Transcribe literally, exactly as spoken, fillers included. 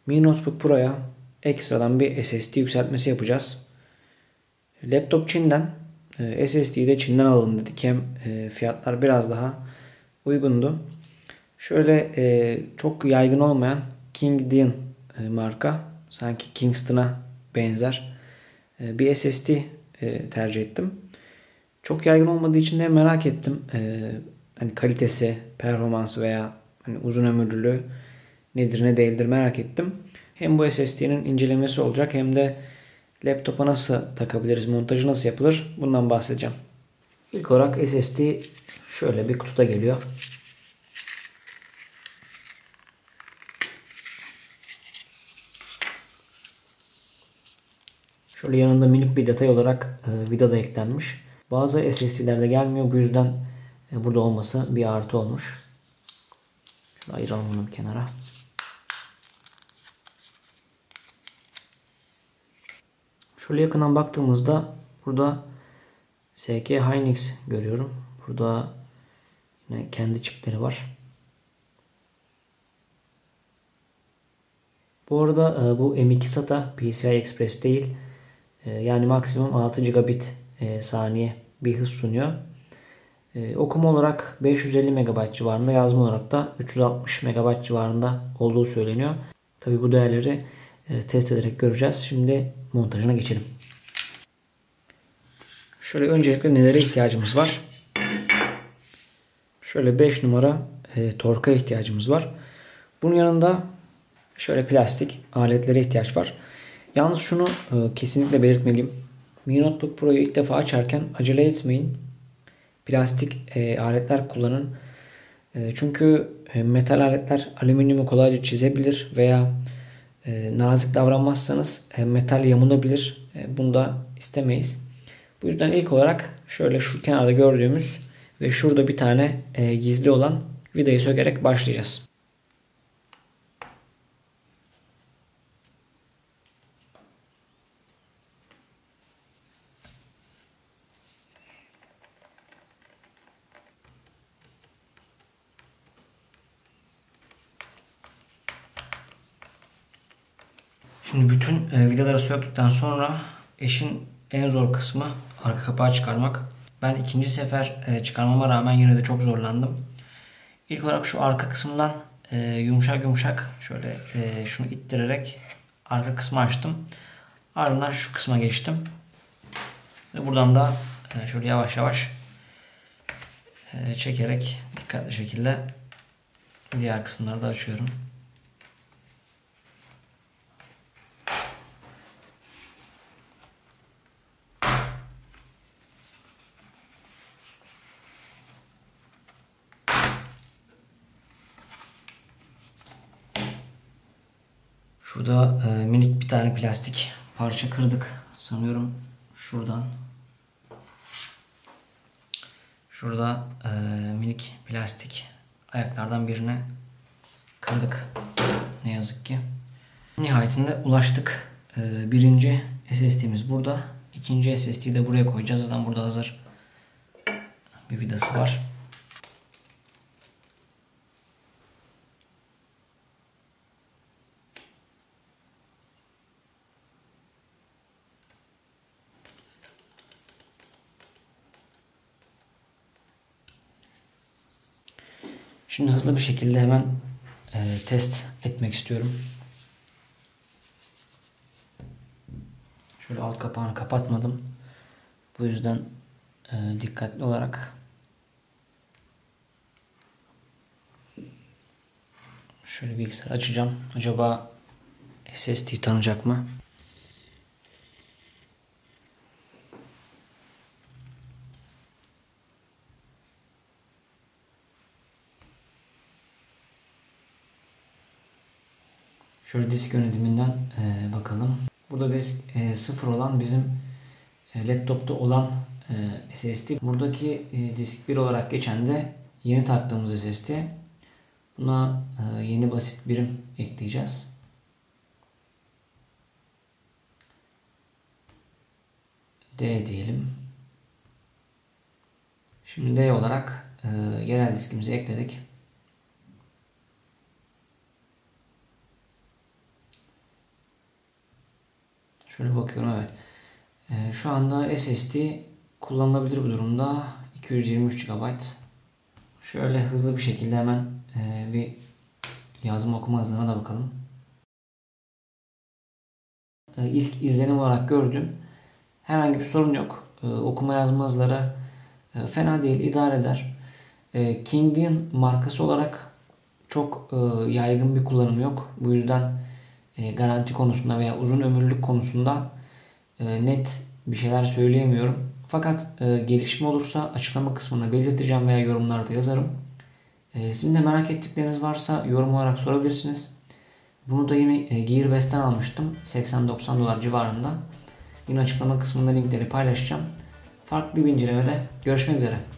Mi Notebook Pro'ya ekstradan bir S S D yükseltmesi yapacağız. Laptop Çin'den, S S D'yi de Çin'den alalım dedik. Hem fiyatlar biraz daha uygundu. Şöyle çok yaygın olmayan Kingdian marka, sanki Kingston'a benzer bir S S D tercih ettim. Çok yaygın olmadığı için de merak ettim. Hani kalitesi, performansı veya hani uzun ömürlülüğü nedir ne değildir merak ettim. Hem bu S S D'nin incelemesi olacak hem de laptopa nasıl takabiliriz, montajı nasıl yapılır bundan bahsedeceğim. İlk olarak S S D şöyle bir kutuda geliyor. Şöyle yanında minik bir detay olarak e, vida da eklenmiş. Bazı S S D'lerde gelmiyor. Bu yüzden e, burada olması bir artı olmuş. Şöyle ayıralım bunu bir kenara. Şöyle yakından baktığımızda burada S K Hynix görüyorum. Burada yine kendi çipleri var. Bu arada e, bu M iki SATA P C I Express değil. E, yani maksimum altı gigabit e, saniye bir hız sunuyor. E, okuma olarak beş yüz elli megabayt civarında, yazma olarak da üç yüz altmış megabayt civarında olduğu söyleniyor. Tabi bu değerleri e, test ederek göreceğiz. Şimdi montajına geçelim. Şöyle öncelikle nelere ihtiyacımız var? Şöyle beş numara e, torka ihtiyacımız var. Bunun yanında şöyle plastik aletlere ihtiyaç var. Yalnız şunu e, kesinlikle belirtmeliyim. Mi Notebook Pro'yu ilk defa açarken acele etmeyin. Plastik e, aletler kullanın. E, çünkü e, metal aletler alüminyumu kolayca çizebilir veya e, nazik davranmazsanız e, metal yamulabilir. E, bunu da istemeyiz. Bu yüzden ilk olarak şöyle şu kenarda gördüğümüz ve şurada bir tane e, gizli olan vidayı sökerek başlayacağız. Şimdi bütün e, vidaları söktükten sonra işin en zor kısmı arka kapağı çıkarmak. Ben ikinci sefer e, çıkarmama rağmen yine de çok zorlandım. İlk olarak şu arka kısımdan e, yumuşak yumuşak şöyle e, şunu ittirerek arka kısmı açtım. Ardından şu kısma geçtim. Ve buradan da e, şöyle yavaş yavaş e, çekerek dikkatli şekilde diğer kısımları da açıyorum. Şurada e, minik bir tane plastik parça kırdık. Sanıyorum şuradan. Şurada e, minik plastik ayaklardan birine kırdık. Ne yazık ki. Nihayetinde ulaştık. E, birinci S S D'miz burada. İkinci S S D'yi de buraya koyacağız. Zaten burada hazır bir vidası var. Şimdi hızlı bir şekilde hemen e, test etmek istiyorum. Şöyle alt kapağını kapatmadım. Bu yüzden e, dikkatli olarak şöyle bilgisayarı açacağım. Acaba S S D tanıyacak mı? Şöyle disk yönetiminden e, bakalım. Burada disk e, sıfır olan bizim e, laptopta olan e, S S D. Buradaki e, disk bir olarak geçen de yeni taktığımız S S D. Buna e, yeni basit birim ekleyeceğiz. D diyelim. Şimdi D olarak e, yerel diskimizi ekledik. Şöyle bakıyorum, evet. Ee, şu anda S S D kullanılabilir bir durumda. iki yüz yirmi üç gigabayt. Şöyle hızlı bir şekilde hemen e, bir yazım okuma hızına da bakalım. E, ilk izlenim olarak gördüm. Herhangi bir sorun yok. E, okuma yazma hızları e, fena değil, idare eder. E, Kingdian markası olarak çok e, yaygın bir kullanım yok. Bu yüzden e, garanti konusunda veya uzun ömürlük konusunda e, net bir şeyler söyleyemiyorum. Fakat e, gelişme olursa açıklama kısmına belirteceğim veya yorumlarda yazarım. E, sizin de merak ettikleriniz varsa yorum olarak sorabilirsiniz. Bunu da yine e, Gearbest'ten almıştım. seksen doksan dolar civarında. Yine açıklama kısmında linkleri paylaşacağım. Farklı bir incelemede görüşmek üzere.